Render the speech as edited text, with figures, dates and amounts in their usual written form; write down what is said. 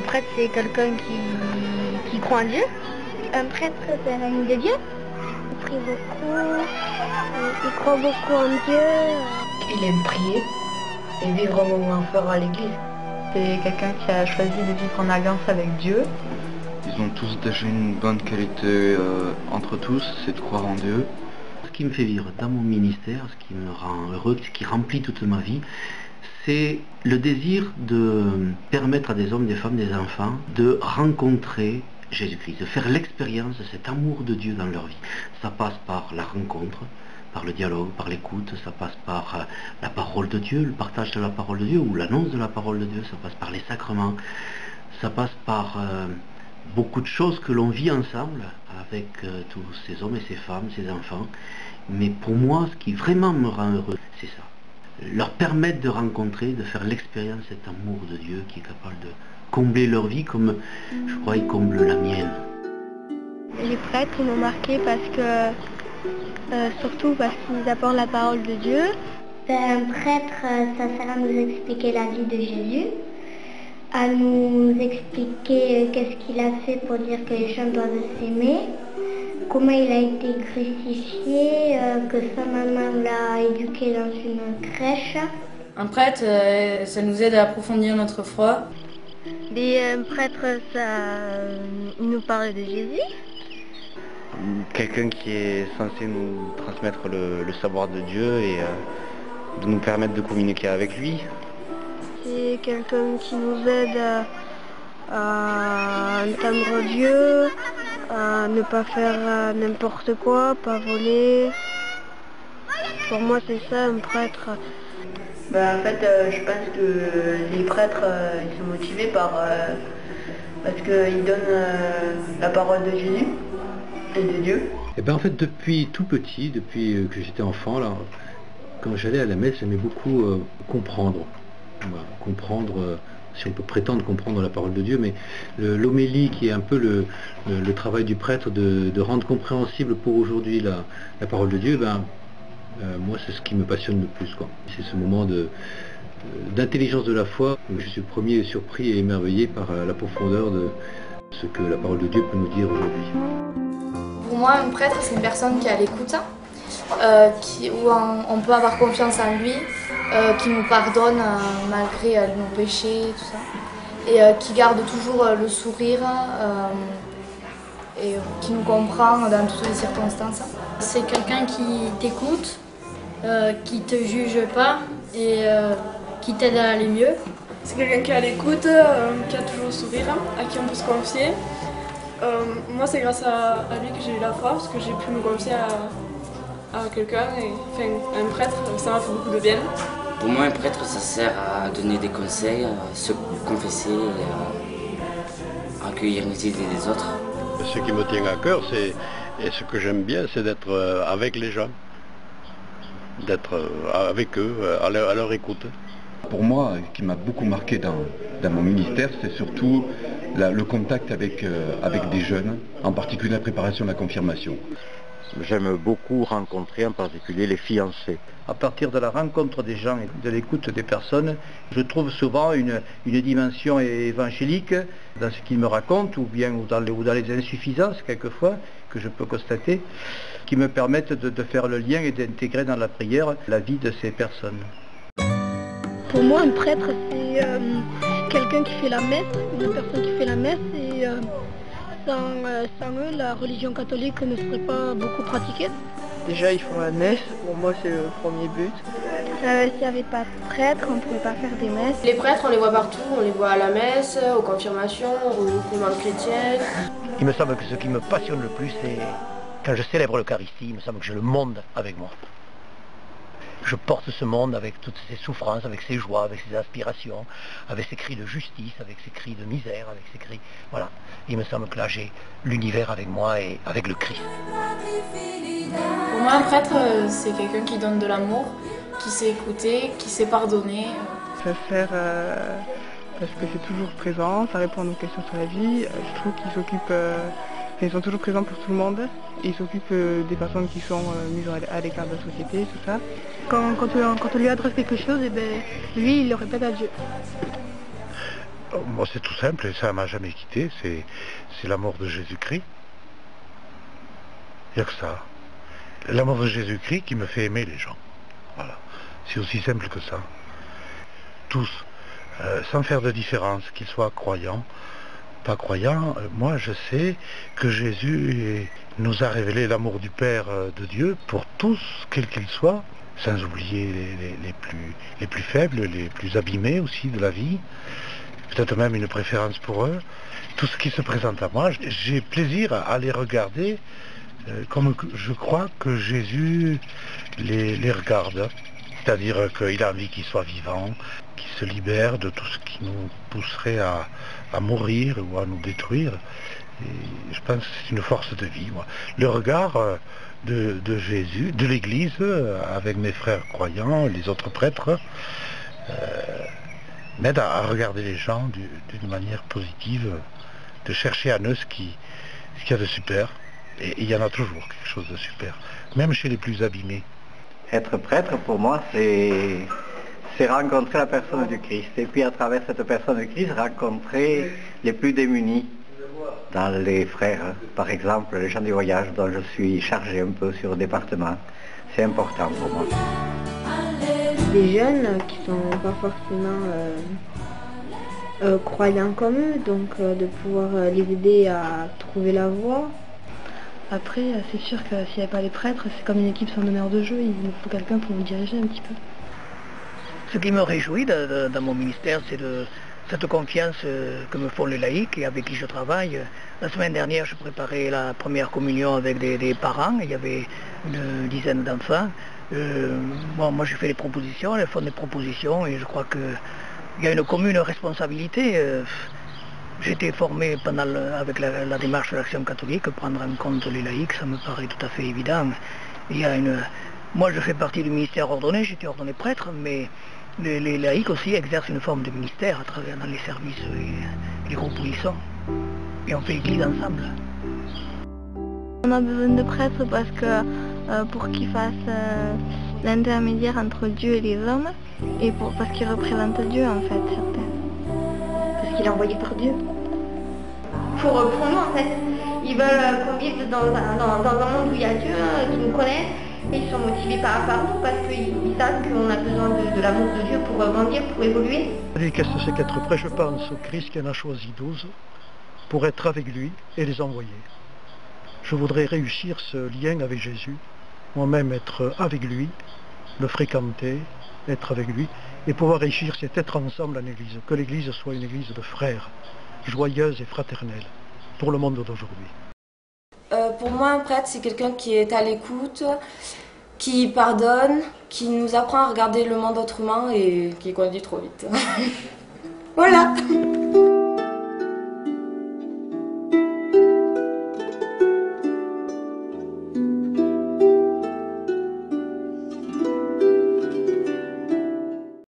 prêtre, c'est quelqu'un qui croit en Dieu. Un prêtre, c'est l'ami de Dieu. Il prie beaucoup, il croit beaucoup en Dieu. Il aime prier et vivre un moment fort à l'église. C'est quelqu'un qui a choisi de vivre en alliance avec Dieu. Ils ont tous déjà une bonne qualité entre tous, c'est de croire en Dieu. Ce qui me fait vivre dans mon ministère, ce qui me rend heureux, ce qui remplit toute ma vie, c'est le désir de permettre à des hommes, des femmes, des enfants de rencontrer Jésus-Christ, de faire l'expérience de cet amour de Dieu dans leur vie. Ça passe par la rencontre, par le dialogue, par l'écoute, ça passe par la parole de Dieu, le partage de la parole de Dieu ou l'annonce de la parole de Dieu, ça passe par les sacrements, ça passe par beaucoup de choses que l'on vit ensemble avec tous ces hommes et ces femmes, ces enfants. Mais pour moi, ce qui vraiment me rend heureux, c'est ça. Leur permettre de rencontrer, de faire l'expérience de cet amour de Dieu qui est capable de combler leur vie comme, je crois, il comble la mienne. Les prêtres, ils m'ont marqué parce que, surtout parce qu'ils apportent la parole de Dieu. Un prêtre, ça sert à nous expliquer la vie de Jésus, à nous expliquer qu'est-ce qu'il a fait pour dire que les gens doivent s'aimer, comment il a été crucifié, que sa maman l'a éduqué dans une crèche. Un prêtre, ça nous aide à approfondir notre foi. Les prêtres, ils nous parlent de Jésus. Quelqu'un qui est censé nous transmettre le savoir de Dieu et de nous permettre de communiquer avec lui. C'est quelqu'un qui nous aide à entendre Dieu, à ne pas faire n'importe quoi, pas voler. Pour moi, c'est ça, un prêtre. En fait, je pense que les prêtres, ils sont motivés parce qu'ils donnent la parole de Jésus et de Dieu. Et bien en fait, depuis tout petit, depuis que j'étais enfant, là, quand j'allais à la messe, j'aimais beaucoup comprendre. Voilà, comprendre, si on peut prétendre comprendre la parole de Dieu, mais l'homélie qui est un peu le travail du prêtre de rendre compréhensible pour aujourd'hui la parole de Dieu, moi c'est ce qui me passionne le plus, quoi. C'est ce moment d'intelligence de la foi où je suis le premier surpris et émerveillé par la profondeur de ce que la parole de Dieu peut nous dire aujourd'hui. Pour moi, un prêtre, c'est une personne qui est à l'écoute, où on peut avoir confiance en lui, qui nous pardonne malgré nos péchés, tout ça, et qui garde toujours le sourire et qui nous comprend dans toutes les circonstances. C'est quelqu'un qui t'écoute, qui te juge pas et qui t'aide à aller mieux. C'est quelqu'un qui est à l'écoute, qui a toujours le sourire, à qui on peut se confier. Moi, c'est grâce à lui que j'ai eu la foi, parce que j'ai pu me confier à quelqu'un, un prêtre, ça m'a fait beaucoup de bien. Pour moi, un prêtre, ça sert à donner des conseils, à se confesser et à accueillir les idées des autres. Ce qui me tient à cœur, et ce que j'aime bien, c'est d'être avec les gens, d'être avec eux, à leur écoute. Pour moi, ce qui m'a beaucoup marqué dans mon ministère, c'est surtout le contact avec des jeunes, en particulier la préparation de la confirmation. J'aime beaucoup rencontrer en particulier les fiancés. À partir de la rencontre des gens et de l'écoute des personnes, je trouve souvent une dimension évangélique dans ce qu'ils me racontent ou dans les insuffisances quelquefois que je peux constater, qui me permettent de faire le lien et d'intégrer dans la prière la vie de ces personnes. Pour moi, un prêtre, c'est quelqu'un qui fait la messe, une personne qui fait la messe et sans eux, la religion catholique ne serait pas beaucoup pratiquée. Déjà, ils font la messe, pour moi c'est le premier but. S'il n'y avait pas de prêtre, on ne pouvait pas faire des messes. Les prêtres, on les voit partout, on les voit à la messe, aux confirmations, aux commandes chrétiennes. Il me semble que ce qui me passionne le plus, c'est quand je célèbre l'Eucharistie, il me semble que j'ai le monde avec moi. Je porte ce monde avec toutes ses souffrances, avec ses joies, avec ses aspirations, avec ses cris de justice, avec ses cris de misère, avec ses cris... Voilà. Il me semble que là, j'ai l'univers avec moi et avec le Christ. Pour moi, un prêtre, c'est quelqu'un qui donne de l'amour, qui sait écouter, qui sait pardonner. Ça sert parce que c'est toujours présent, ça répond à nos questions sur la vie. Je trouve qu'ils s'occupent... Ils sont toujours présents pour tout le monde et ils s'occupent des personnes qui sont mises à l'écart de la société, tout ça. Quand on lui adresse quelque chose, lui, il le répète à Dieu. Moi, c'est tout simple et ça ne m'a jamais quitté, c'est la mort de Jésus-Christ. Il n'y a que ça. La mort de Jésus-Christ qui me fait aimer les gens. Voilà. C'est aussi simple que ça. Tous, sans faire de différence, qu'ils soient croyants, pas croyants, moi je sais que Jésus nous a révélé l'amour du Père de Dieu pour tous, quels qu'ils soient, sans oublier les plus faibles, les plus abîmés aussi de la vie, peut-être même une préférence pour eux. Tout ce qui se présente à moi, j'ai plaisir à les regarder comme je crois que Jésus les regarde. C'est-à-dire qu'il a envie qu'ils soient vivants, qu'ils se libèrent de tout ce qui nous pousserait à mourir ou à nous détruire. Et je pense que c'est une force de vie. Moi. Le regard de Jésus, de l'Église, avec mes frères croyants, les autres prêtres, m'aide à regarder les gens d'une manière positive, de chercher en eux ce qu'il y a de super. Et il y en a toujours quelque chose de super, même chez les plus abîmés. Être prêtre, pour moi, c'est rencontrer la personne du Christ. Et puis, à travers cette personne du Christ, rencontrer les plus démunis dans les frères. Par exemple, les gens du voyage dont je suis chargé un peu sur le département. C'est important pour moi. Des jeunes qui ne sont pas forcément croyants comme eux, donc de pouvoir les aider à trouver la voie. Après, c'est sûr que s'il n'y avait pas les prêtres, c'est comme une équipe sans meneur de jeu, il nous faut quelqu'un pour nous diriger un petit peu. Ce qui me réjouit dans mon ministère, c'est cette confiance que me font les laïcs et avec qui je travaille. La semaine dernière, je préparais la première communion avec des parents, il y avait une dizaine d'enfants. Moi, je fais des propositions, elles font des propositions et je crois qu'il y a une commune responsabilité. J'ai été formé avec la démarche de l'Action catholique, prendre en compte les laïcs, ça me paraît tout à fait évident. Moi, je fais partie du ministère ordonné, j'étais ordonné prêtre, mais les laïcs aussi exercent une forme de ministère à travers dans les services et les groupes où ils sont. Et on fait l'église ensemble. On a besoin de prêtres parce que pour qu'ils fassent l'intermédiaire entre Dieu et les hommes, et parce qu'ils représentent Dieu en fait, certains. Parce qu'il est envoyé par Dieu. Pour nous en fait, ils veulent qu'on vive dans un monde où il y a Dieu, qui nous connaît, et ils sont motivés par nous parce qu'ils savent qu'on a besoin de l'amour de Dieu pour grandir, pour évoluer. Qu'est-ce que c'est qu'être prêt? Je pense au Christ qui en a choisi 12 pour être avec lui et les envoyer. Je voudrais réussir ce lien avec Jésus, moi-même être avec lui, le fréquenter, être avec lui, et pouvoir réussir cet être ensemble en Église, que l'Église soit une Église de frères, joyeuse et fraternelle, pour le monde d'aujourd'hui. Pour moi, un prêtre, c'est quelqu'un qui est à l'écoute, qui pardonne, qui nous apprend à regarder le monde autrement et qui conduit trop vite. Voilà.